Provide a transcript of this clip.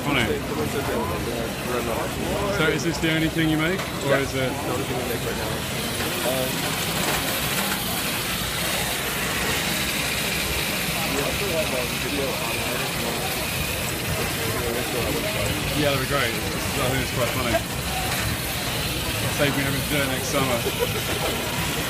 funny. So is this the only thing you make, or is it? The only thing we make right now. We also have a video online if you want. Yeah, that'd be great. I think it's quite funny. Save me having to do it next summer.